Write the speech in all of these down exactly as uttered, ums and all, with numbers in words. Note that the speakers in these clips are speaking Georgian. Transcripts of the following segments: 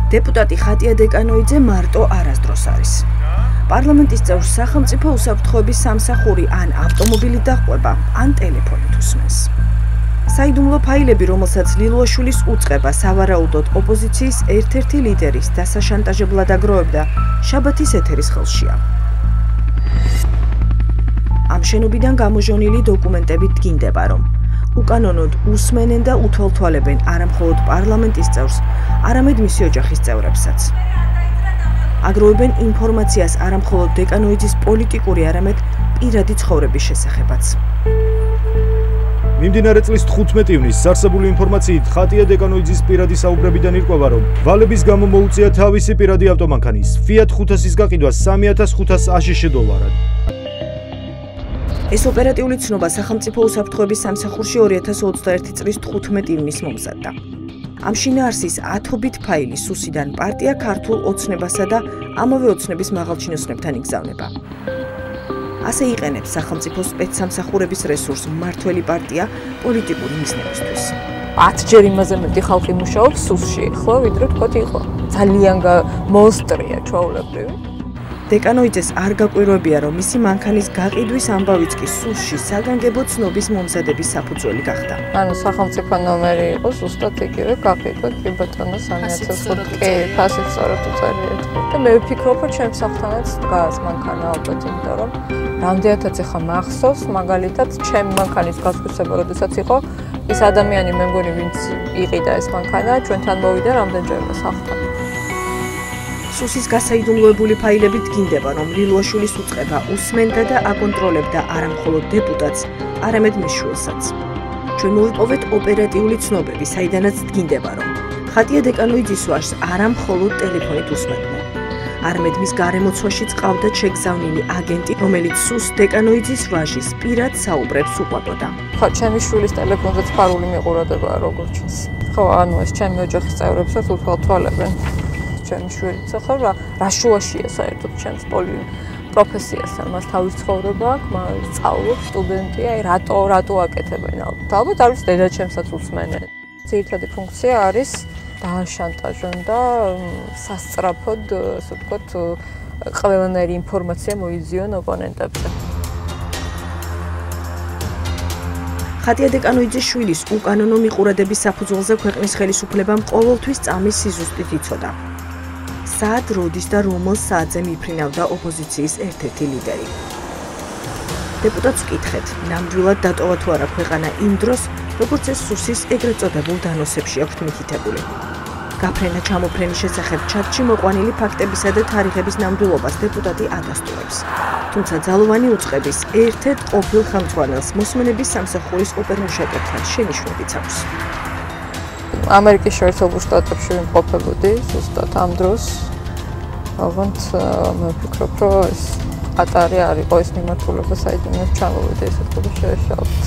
Deputati Xatija Dekainoidzė მარტო არასდროს არის. Პარლამენტის წევრს სახელმწიფო უსაფრთხოების სამსახური ან ავტომობილით დაჰყვება, ან ტელეფონით უსმენს. საიდუმლო ფაილები, რომელსაც ლილუაშვილის უწყება სავარაუდოდ ოპოზიციის ერთ-ერთი ლიდერის დასაშანტაჟებლად აგროვებდა, შაბათის ეთერის ხელშია. ამ შენობიდან გამოჟონილი დოკუმენტები დგინდება, რომ უკანონოდ უსმენენ და უთვალთვალებენ არამხოლოდ პარლამენტის წევრს, არამედ მისი ოჯახის წევრებსაც. აგროვებენ ინფორმაციას არამხოლოდ დეკანოიძის პოლიტიკური, არამედ პირადი ცხოვრების შესახებაც. მიმდინარე წლის თხუთმეტი ივნისს არსებული ინფორმაციით ხატია დეკანოიძის პირადი საუბრებიდან ირკვევა, რომ ვალების გამო მოუწია თავისი პირადი ავტომანქანის Fiat ხუთასის გაყიდვა სამი ათას ხუთას აშშ დოლარად. ეს ოპერატიული ცნობა სახელმწიფო უსაფრთხოების სამსახურში ორი ათას ოცდაერთი წლის თხუთმეტი ივნისს მომზადდა. ამ შინაარსის ათობით ფაილი სუსიდან პარტია ქართულ ოცნებასა და ამავე ოცნების მაღალჩინოსნებთან იგზავნება. ასე იყენებს სახელმწიფო სპეცსამსახურების რესურს მმართველი პარტია პოლიტიკური მიზნებისთვის. ათჯერ იმაზე მეტი ხალხი მუშაობს სუსში, ხო, ვიდრე თქვათ იყო. ძალიან მონსტრია ჩვეულებრივი. დეკანოიძეს არ გაკვირვებია, რომ მისი მანქანის გაყიდვის ამბავიც კი სუსში საგანგებო ცნობის მომზადების საფუძველი გახდა. ანუ სახელმწიფო ნომერი იყო ზუსტად იგივე გაყიდვა, კი ბატონო სამი ათას ხუთი, კი, ფასიც სწორად უწერიეთ. და მე ვფიქრობ, რომ ჩემს სახთანაც დგას მანქანა ალბათ, იმიტომ რომ რამდენადაც ახლა მახსოვს, მაგალითად, ჩემი მანქანის გასხვისება, როდესაც იყო ის ადამიანი, მე მგონი, ვინც იყიდა ეს მანქანა, ჩვენთან მოვიდა რამდენჯერმე სახლთან. სუსის გასაიდუმლოებული ფაილები დგინდება, რომ ლილუაშვილის უწყება უსმენდა და აკონტროლებდა არამხოლოდ დეპუტატს, არამედ მის შვილსაც. ჩვენ მოვიპოვეთ ოპერატიული ცნობები, საიდანაც დგინდება, რომ ხატია დეკანოიძის ვაჟს არამხოლოდ ტელეფონით უსმენდნენ, არამედ მის გარემოცვაშიც ყავდათ შეგზავნილი აგენტი, რომელიც სუს დეკანოიძის ვაჟის პირად საუბრებს უყვებოდა. ხო, ჩემი შვილის ტელეფონზე სპარული მიყურებაა, როგორც ჩანს. ხო, ანუ ეს ჩემი ოჯახის წევრებსაც უთვალთვალებენ. ჩემი შვილიც ახლა რა რა შუაშია საერთოდ ჩემს პროფესიასთან, მას თავის ცხოვრება აქვს, მას სწავლობს, სტუდენტია, აი რატო რატო აკეთებენ ალბათ. ალბათ არის დედაჩემსაც უსმენენ. ძირითადი ფუნქცია არის დააშანტაჟონ და სასწრაფოდ, ასე ვთქვათ, ყველანაირი ინფორმაცია მოიზიონ ოპონენტებზე. ხატია დეკანოიძის შვილის უკანონო მიყურადების საფუძველზე ქვეყნის ხელისუფლებამ ყოველთვის წამის სიზუსტით იცოდა. საათ, როდის და რომელ საათზე მიფრინავდა ოპოზიციის ერთ-ერთი ლიდერი. დეპუტატს ვკითხეთ, ნამდვილად დატოვა თუ არა ქვეყანა იმ დროს, როგორც ეს სუსის ეგრეთ წოდებულ დანოსებში აქვთ მითითებული. გაფრენა ჩამოფრენის შესახებ ჩატში მოყვანილი ფაქტებისა და თარიღების ნამდვილობას დეპუტატი ადასტურებს. თუმცა ძალოვანი უწყების ერთ-ერთ ყოფილ ხელმძღვანელს მოსმენების სამსახურის ოპერმუშაკებთან შენიშვნებიც აქვს. ამერიკის შეერთებულ შტატებში ვიმყოფებოდი ზუსტად ამ დროს. ალბათ მე ვფიქრობ, რომ ეს ყატარი არ იყო ეს მიმართულება, საიდანაც ჩამოვიდა ეს ოქროს შეშალთ.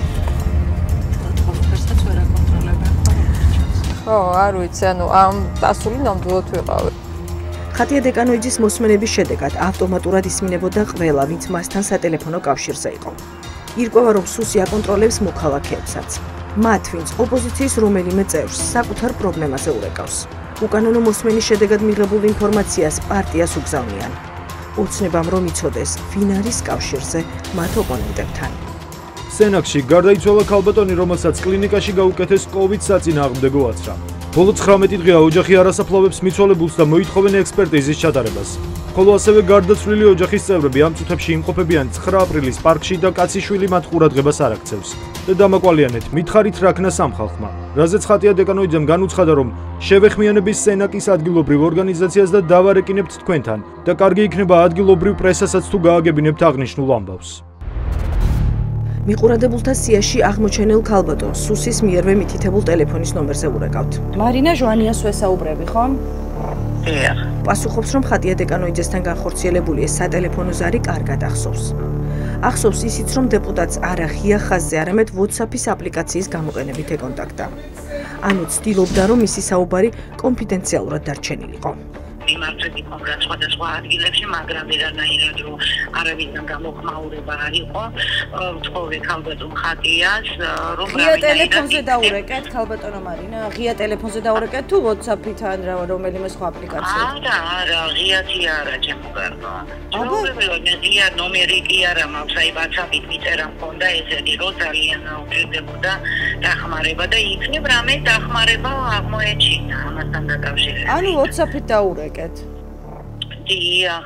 ფერსაც ვერ აკონტროლებენ. ხო, არ ვიცი, ანუ ამ დასული ნამდვილად ვიყავი. ხატია დეკანოიძის მოსმენების შედეგად ავტომატურად ისმინებოდა ყველა, ვინც მასთან სატელეფონო კავშირზე იყო. ირკვევა, რომ სუსი აკონტროლებს მოქალაქეებსაც. მათ, ვინც ოპოზიციის რომელიმე წევრს საკუთარ პრობლემაზე ურეკავს. უკანონო მოსმენის შედეგად მიღებულ ინფორმაციას პარტიას უგზავნიან. ოცნებამ რომ იცოდეს, ვინ არის კავშირზე მათ ოპონენტებთან. სენაკში გარდაიცვალა ქალბატონი, რომელსაც კლინიკაში გაუკეთეს კოვიდ საწინააღმდეგო აცრა. ბოლო ცხრამეტი დღეა ოჯახი არასაფლავებს მიცვალებულს და მოითხოვენ ექსპერტიზის ჩატარებას. ხოლო ასევე გარდაცვლილი ოჯახის წევრები ამ წუთებში იმყოფებიან ცხრა აპრილის პარკში და კაციშვილი მათ ყურადღებას არ აქცევს. და დამაკვალიანეთ, მითხარით რაქნა სამხალხმა, რაზეც ხატია დეკანოიძემ განუცხადა, რომ შევეხმიანების სენაკის ადგილობრივ ორგანიზაციას და დავარეკინებთ თქვენთან და კარგი იქნება ადგილობრივ პრესასაც თუ გააგებინებთ აღნიშნულ ამბავს. მიყურადებულთა სიაში აღმოჩენილ ქალბატონს სუსის მიერვე მითითებულ ტელეფონის ნომერზე ურეკავთ. მარინა ჟვანიას ვესაუბრები, ხო? დიახ. პასუხობს, რომ ხატია დეკანოიძესთან განხორციელებული ეს სატელეფონო ზარი კარგად ახსოვს. ახსოვს ისიც, რომ დეპუტატს არა ღია ხაზზე, არამედ WhatsApp-ის აპლიკაციის გამოყენებით ეკონტაქტდა. ანუ ცდილობდა, რომ მისი საუბარი კონფიდენციალურად დარჩენილიყო. მიმართ საკუთრები ქონდა სხვადასხვა ადგილებში, მაგრამ ვერანაირად რომ არავისგან გამოხმაურება არ იყო, ვთხოვე ქალბატონ ხატიას, რომ ღია ტელეფონზე დაურეკეთ ქალბატონო მარინა, ღია ტელეფონზე დაურეკეთ თუ WhatsApp-იდან რა რომელიმე სხვა აპლიკაციით? არა, არა, ღიათი არა, ჩემო გარკვევა. ჩვეულებრივად ღია ნომერი კი არა მაქვს, აი WhatsApp-ით მიწერა მქონდა ესეთი, რომ ძალიან უჭირდებოდა დახმარება და იქნებ რამე დახმარება აღმოეჩინა ამასთან დაკავშირებით. ანუ WhatsApp-ით დაურეკეთ. დიახ.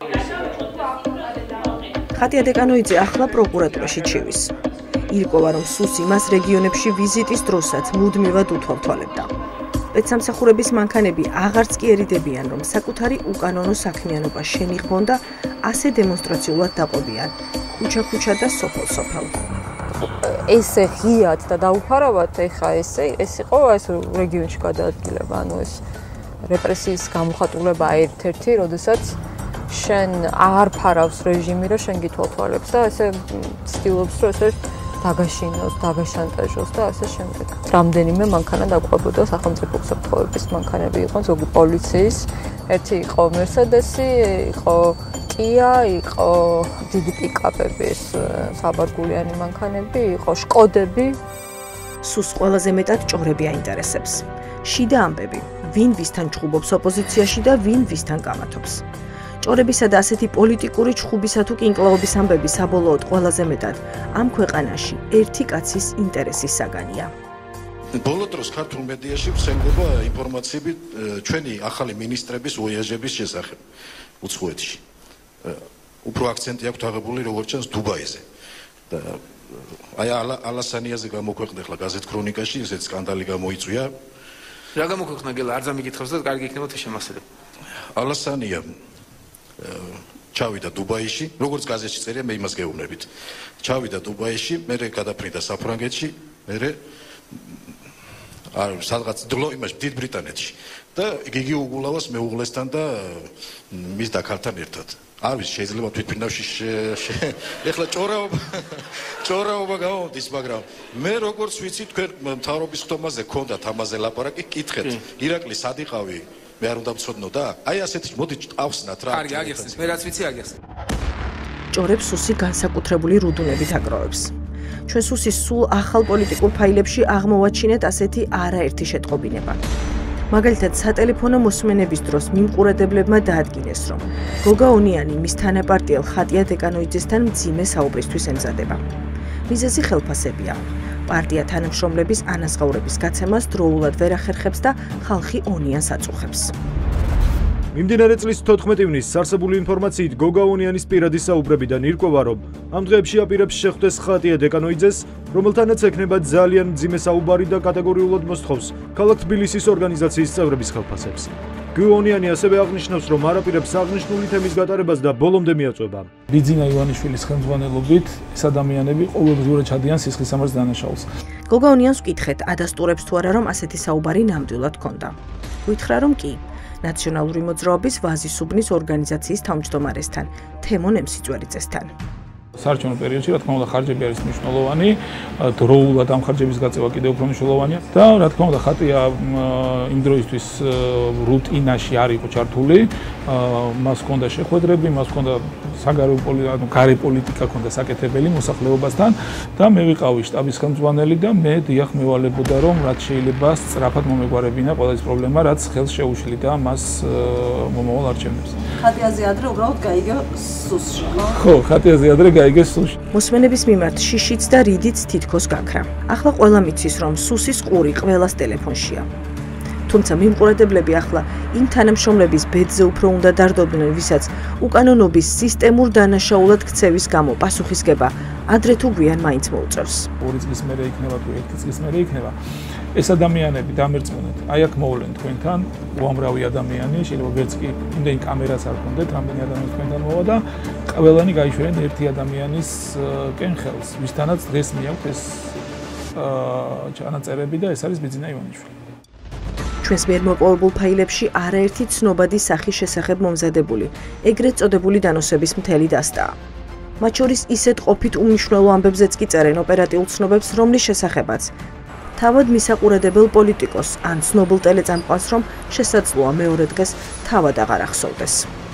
ხატია დეკანოიძე ახლა პროკურატურაში ჩივის. ირკვევა, რომ სუსი მას რეგიონებში ვიზიტის დროსაც მუდმივად უთვალთვალებდა. სპეცსამსახურების მანქანები აღარც კი ერიდებიან, რომ საკუთარი უკანონო საქმიანობა შენიღბონ და ასე დემონსტრაციულად დაყვებიან ქუჩა-ქუჩა და სოფელ-სოფელ. ესე ღიად და დაუფარავად ეხა ესე ეს იყო ეს რეგიონში გადაადგილება, ანუ ეს რეპრესიის გამოხატულება ერთ-ერთი, როდესაც შენ არ ფარავს რეჟიმი, რომ შენ გითვალთვალებს და ესე ცდილობს, რომ ესე დაგაშინოს, დაგაშანტაჟოს და ასე შემდეგ. რამდენიმე მანქანა დაყვებოდა სახელმწიფო უსაფრთხოების მანქანები იყო, ზოგი პოლიციის, ერთი იყო Mercedes-ი, იყო Kia, იყო დიდი პიკაპების საბარგულიანი მანქანები, იყო Skoda-ები. სუს ყველაზე მეტად ჭორები აინტერესებს. შიდა ამბები, ვინ ვისთან ჩხუბობს ოპოზიციაში და ვინ ვისთან გამათობს. ჭორებისა და ასეთი პოლიტიკური ჩხუბისა თუ კინკლაობის ამბები საბოლოოდ ყველაზე მეტად ამ ქვეყანაში ერთი კაცის ინტერესის საგანია. ბოლო დროს ქართულ მედიაში ვრცელდება ინფორმაციები ჩვენი ახალი მინისტრების ვოიაჟების შესახებ უცხოეთში. უფრო აქცენტი აქვს აღებული როგორც ჩანს დუბაიზე. და აი ალასანიაზე გამოქვეყნდა ახლა გაზეთ ქრონიკაში ესეთ სკანდალი გამოიწვია. რა გამოქვეყნდა გელა არ დამიგითხავს და კარგი იქნება თუ შემასწრებ. ალასანია ჩავიდა დუბაიში, როგორც გაზეთში წერია, მე იმას გეუბნებით. ჩავიდა დუბაიში, მერე გადაფრინდა საფრანგეთში, მერე არ სადღაც დლო იმაში დიდ ბრიტანეთში და გიგი უგულავას მეუღლესთან და მის და ქალთან ერთად. არ ვიცი, შეიძლება თვითფრინავში ეხლა ჭორაობა ჭორაობა გამოდის, მაგრამ მე როგორც ვიცი, თქვენ მთავრობის ხტომაზე გქონდათ ამაზე ლაპარაკი, კითხეთ. ირაკლი სად იყავი? მე არ უნდა მცოდნო და აი ასეთი მოდი ავსნათ რა. კარგი, აგიხსნის, მე რაც ვიცი აგიხსნის. ჭორებს სუსი განსაკუთრებული რუდუნებით აგროვებს. ჩვენ სუსის სულ ახალ პოლიტიკურ ფაილებში აღმოვაჩინეთ ასეთი არაერთი შეტყობინება. მაგალითად, სატელეფონო მოსმენების დროს მიმყურებლებმა დაადგინეს, რომ გოგა ონიანი მის თანაპარტიელ ხატია დეკანოიძესთან მძიმე საუბრისთვის ემზადება. მიზეზი ხელფასებია. პარტია თანამშრომლების ანაზღაურების გაცემას დროულად ვერ ახერხებს და ხალხი ონიანს აწუხებს. მიმდინარე წლის თოთხმეტი ივნისს არსებული ინფორმაციით გოგა ონიანის პირადი საუბრებიდან ირკვევა, რომ ამ დღეებში აპირებს შეხვდეს ხატია დეკანოიძეს, რომელთანაც ექნება ძალიან მძიმე საუბარი და კატეგორიულად მოსთხოვს ქალაქ თბილისის ორგანიზაციის წევრების ხელფასებს. გოგა ონიანი ასევე აღნიშნავს, რომ არ აპირებს აღნიშნული თემის გატარებას და ბოლომდე მიაწვება. ბიძინა ივანიშვილის ხელმძღვანელობით ეს ადამიანები ყოველდღიურად ჩადიან სისხლისამართლ დანაშაულს. გოგა ონიანს ვკითხეთ, ადასტურებს თუ არა, რომ ასეთი საუბარი ნამდვილად ჰქონდა. ვითხრა, რომ კი. ნაციონალური მოძრაობის ვაზისუბნის ორგანიზაციის თავმჯდომარესთან, თემონ ემსიწვერიძესთან. საარჩევნო პერიოდში, რა თქმა უნდა, ხარჯები არის მნიშვნელოვანი, დროულად ამ ხარჯების გაწევა კიდევ უფრო მნიშვნელოვანია და რა თქმა უნდა, ხატია იმ დროისთვის რუტინაში არ იყო ჩართული, მას ჰქონდა შეხვედრები, მას ჰქონდა საგარეო პოლიტიკა, ანუ გარე პოლიტიკა ჰქონდა საკეთებელი მოსახლეობასთან და მე ვიყავი შტაბის ხელმძღვანელი და მე დიახ მევალებოდა, რომ რაც შეიძლება სწრაფად მომეგვარებინა ყველა ის პრობლემა, რაც ხელს შეუშლიდა მას მომავალ არჩევნებს. ხატიაზე ადრე უბრალოდ გაიგე სუსში, ხო? ხო, ხატიაზე ადრე გაიგე სუსში. მოსმენების მიმართ შიშიც და რიდიც თითქოს გაქრა. ახლა ყველა მიცის, რომ სუსის ყური ყველას ტელეფონშია. თუმცა მიმყურებლები ახლა იმ თანამშრომლების ბედზე უფრო უნდა დარდობდნენ, ვისაც უკანონობის სისტემურ დანაშაულად ქცევის გამო პასუხისგება ადრე თუ გვიან მაინც მოუწევს. ორი წლის მერე იქნება თუ ერთი წლის მერე იქნება. ეს ადამიანები დამერწმუნეთ. აი აქ მოვლენ თქვენთან, უამრავი ადამიანი, შეიძლება ვერც კი იმდენი კამერაც არ გქონდეთ, რამდენი ადამიანი თქვენთან მოვა და ყველანი გაიშვერენ ერთი ადამიანის კენხელს, ვისთანაც დღეს მიაქვთ ეს ჩანაწერები და ეს არის ბიძინა ივანიშვილი. ჩვენს მიერ მოპოვებულ ფაილებში არაერთი ცნობადი სახის შესახებ მომზადებული, ეგრეთ წოდებული დანოსების მთელი დასტაა. მათ შორის ისეთ ყოფით უმნიშვნელო ამბებზეც კი წერენ ოპერატიულ ცნობებს, რომლის შესახებაც თავად მისაყურებელ პოლიტიკოს ან ცნობილ ტელეწამყვანს, რომ შესაძლოა მეორე დღეს თავად აღარ ახსოვდეს.